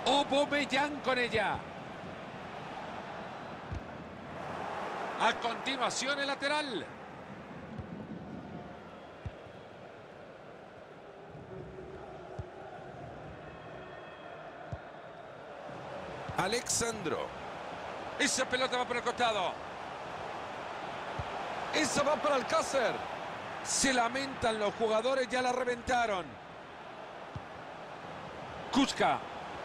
Aubameyang con ella. A continuación el lateral. Alexandro. Esa pelota va por el costado. Esa va para Alcácer. Se lamentan los jugadores, ya la reventaron. Kuška.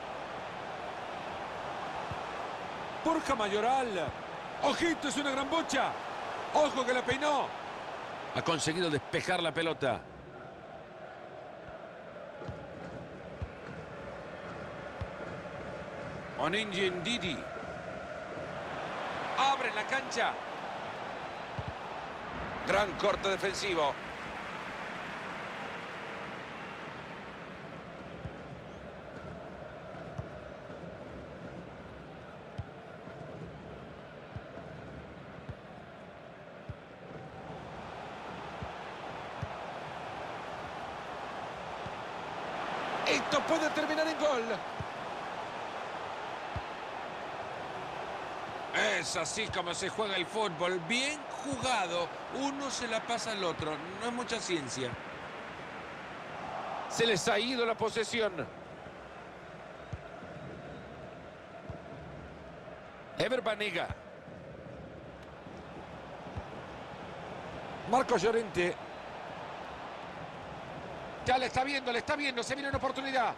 Borja Mayoral. Ojito, es una gran bocha. Ojo que la peinó. Ha conseguido despejar la pelota. Onyenji Ndidi. Abre la cancha. Gran corte defensivo. Esto puede terminar en gol. Es así como se juega el fútbol. Bien jugado. Uno se la pasa al otro. No es mucha ciencia. Se les ha ido la posesión. Ever Banega. Marcos Llorente. Ya le está viendo, se viene una oportunidad.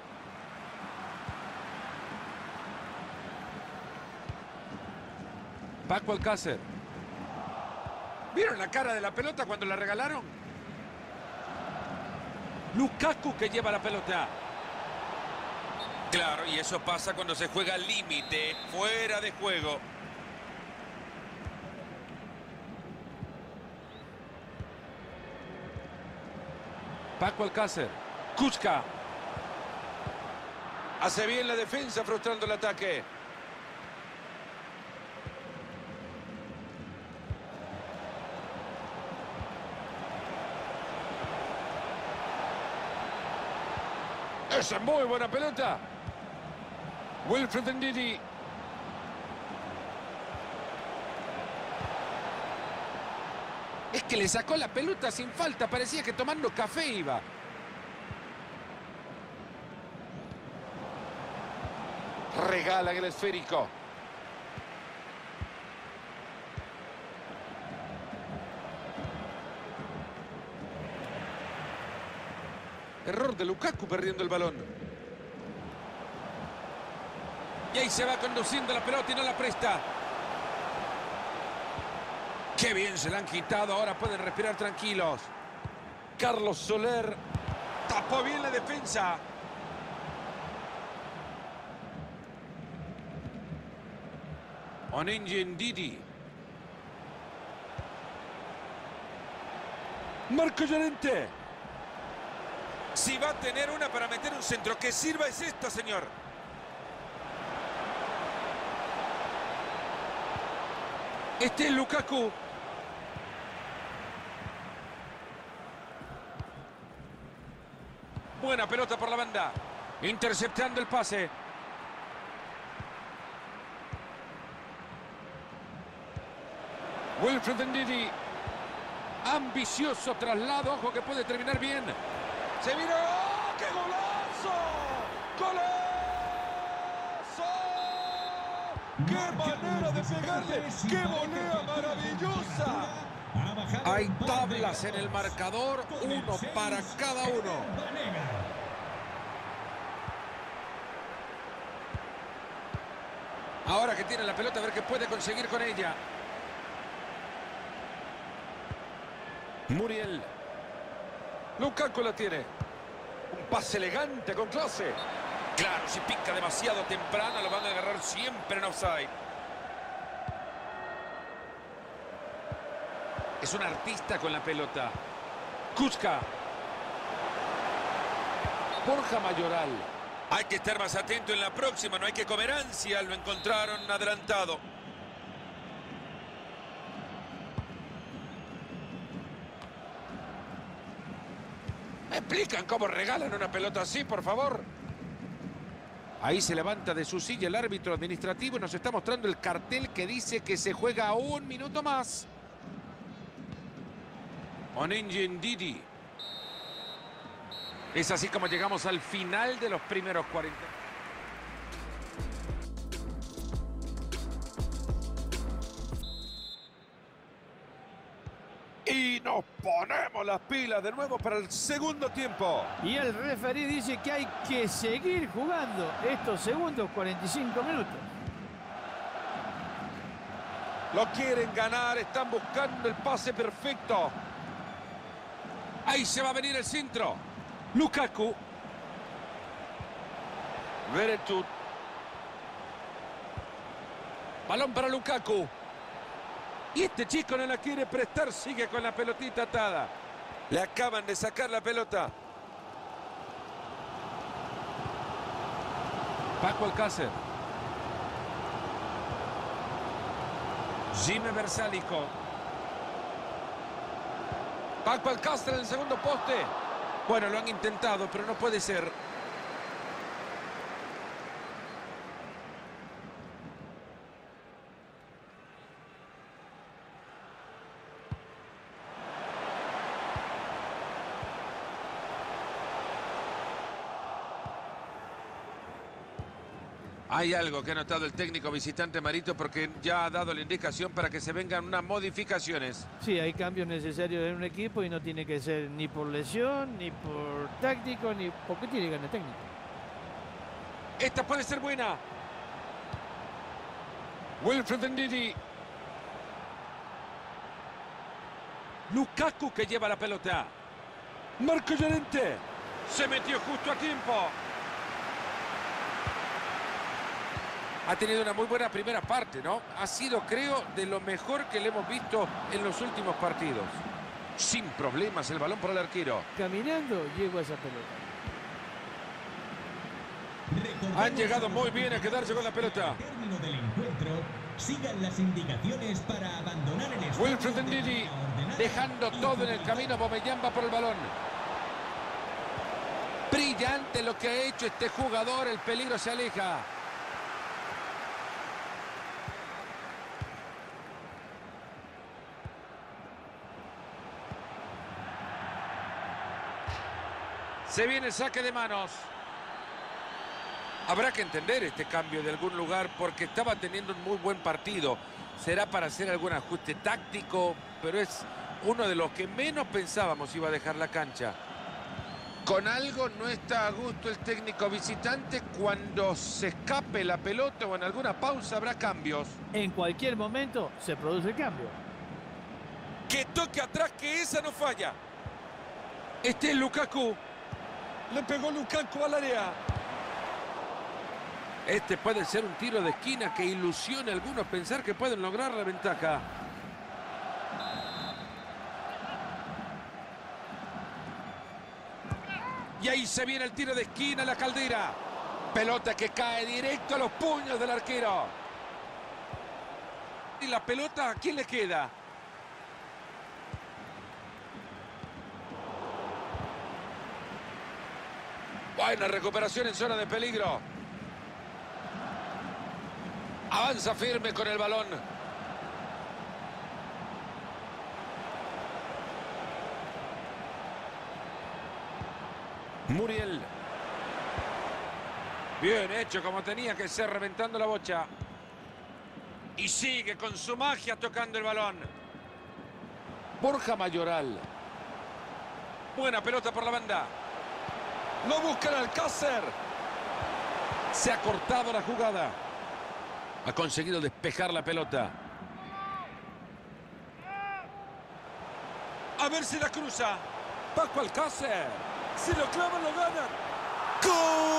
Paco Alcácer. ¿Vieron la cara de la pelota cuando la regalaron? Lukaku que lleva la pelota. Claro, y eso pasa cuando se juega al límite, fuera de juego. Paco Alcácer. Kuška. Hace bien la defensa frustrando el ataque. Esa es muy buena pelota. Wilfred Ndidi. Es que le sacó la pelota sin falta. Parecía que tomando café iba. Regalan el esférico. Error de Lukaku perdiendo el balón. Y ahí se va conduciendo la pelota y no la presta. Qué bien se la han quitado. Ahora pueden respirar tranquilos. Carlos Soler. Tapó bien la defensa. Onyenji Ndidi. Marcos Llorente. Si va a tener una para meter un centro que sirva es esta, señor. Este es Lukaku. Buena pelota por la banda. Interceptando el pase. Wilfred Ndidi. Ambicioso traslado. Ojo que puede terminar bien. ¡Se vino! ¡Oh, qué golazo! ¡Golazo! ¡Qué manera de pegarle! ¡Qué volea maravillosa! Hay tablas en el marcador. Uno para cada uno. Ahora que tiene la pelota, a ver qué puede conseguir con ella. Muriel. Lukaku la tiene. Un pase elegante con clase. Claro, si pica demasiado temprano lo van a agarrar siempre en offside. Es un artista con la pelota. Kuška. Borja Mayoral. Hay que estar más atento en la próxima, no hay que comer ansia. Lo encontraron adelantado. ¿Me explican cómo regalan una pelota así, por favor? Ahí se levanta de su silla el árbitro administrativo y nos está mostrando el cartel que dice que se juega 1 minuto más. Onyenji Ndidi. Es así como llegamos al final de los primeros 40. Y nos ponemos las pilas de nuevo para el segundo tiempo. Y el referí dice que hay que seguir jugando estos segundos 45 minutos. Lo quieren ganar, están buscando el pase perfecto. Ahí se va a venir el centro. Lukaku. Veretout. Balón para Lukaku. Y este chico no la quiere prestar, sigue con la pelotita atada. Le acaban de sacar la pelota. Paco Alcácer. Jimmy Versálico. Paco Alcácer en el segundo poste. Bueno, lo han intentado, pero no puede ser. Hay algo que ha notado el técnico visitante Marito porque ya ha dado la indicación para que se vengan unas modificaciones. Sí, hay cambios necesarios en un equipo y no tiene que ser ni por lesión, ni por táctico, ni porque tiene ganas técnico. Esta puede ser buena. Wilfred Ndidi. Lukaku que lleva la pelota. Marco Llorente. Se metió justo a tiempo. Ha tenido una muy buena primera parte, ¿no? Ha sido, creo, de lo mejor que le hemos visto en los últimos partidos. Sin problemas el balón para el arquero. Caminando llegó a esa pelota. Han llegado muy bien a quedarse con la pelota. Al término del encuentro, sigan las indicaciones para abandonar el estadio. Wilfred Ndidi dejando todo en el camino. Aubameyang va por el balón. Brillante lo que ha hecho este jugador. El peligro se aleja. Se viene el saque de manos. Habrá que entender este cambio de algún lugar porque estaba teniendo un muy buen partido. Será para hacer algún ajuste táctico, pero es uno de los que menos pensábamos iba a dejar la cancha. Con algo no está a gusto el técnico visitante. Cuando se escape la pelota o en alguna pausa habrá cambios. En cualquier momento se produce el cambio. Que toque atrás, que esa no falla. Este es Lukaku. Le pegó Lukaku al área. Este puede ser un tiro de esquina que ilusione a algunos pensar que pueden lograr la ventaja. Y ahí se viene el tiro de esquina, la Caldera. Pelota que cae directo a los puños del arquero. Y la pelota, ¿a quién le queda? Buena recuperación en zona de peligro. Avanza firme con el balón. Muriel. Bien hecho, como tenía que ser, reventando la bocha. Y sigue con su magia tocando el balón. Borja Mayoral. Buena pelota por la banda. Lo buscan Alcácer. Se ha cortado la jugada. Ha conseguido despejar la pelota. A ver si la cruza. Paco Alcácer. Si lo clavan, lo ganan. ¡Gol!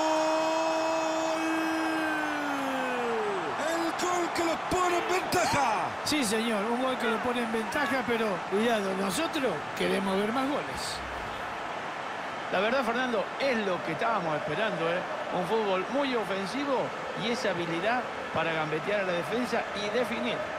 El gol que los pone en ventaja. Sí, señor, un gol que lo pone en ventaja, pero cuidado, nosotros queremos ver más goles. La verdad, Fernando, es lo que estábamos esperando, ¿eh? Un fútbol muy ofensivo y esa habilidad para gambetear a la defensa y definir.